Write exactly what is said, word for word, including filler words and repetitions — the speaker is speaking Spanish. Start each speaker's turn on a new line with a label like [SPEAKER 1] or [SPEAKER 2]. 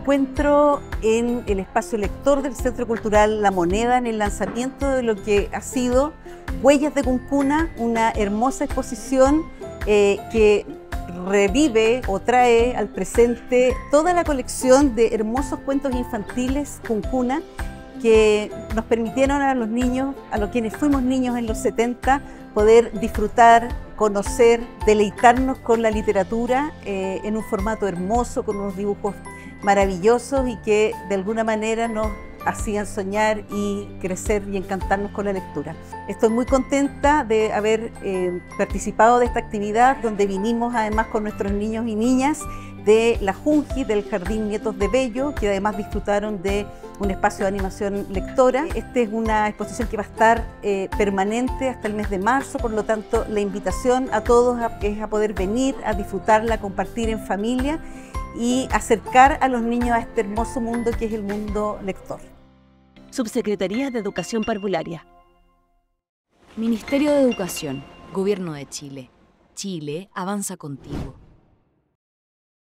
[SPEAKER 1] encuentro en el espacio lector del Centro Cultural La Moneda en el lanzamiento de lo que ha sido Huellas de Cuncuna, una hermosa exposición eh, que revive o trae al presente toda la colección de hermosos cuentos infantiles Cuncuna que nos permitieron a los niños, a los quienes fuimos niños en los setenta, poder disfrutar, conocer, deleitarnos con la literatura eh, en un formato hermoso, con unos dibujos maravillosos y que de alguna manera nos hacían soñar y crecer y encantarnos con la lectura. Estoy muy contenta de haber eh, participado de esta actividad, donde vinimos además con nuestros niños y niñas de la Junji, del Jardín Nietos de Bello, que además disfrutaron de un espacio de animación lectora. Esta es una exposición que va a estar eh, permanente hasta el mes de marzo, por lo tanto la invitación a todos es a poder venir, a disfrutarla, compartir en familia y acercar a los niños a este hermoso mundo que es el mundo lector.
[SPEAKER 2] Subsecretaría de Educación Parvularia.
[SPEAKER 3] Ministerio de Educación, Gobierno de Chile. Chile avanza contigo.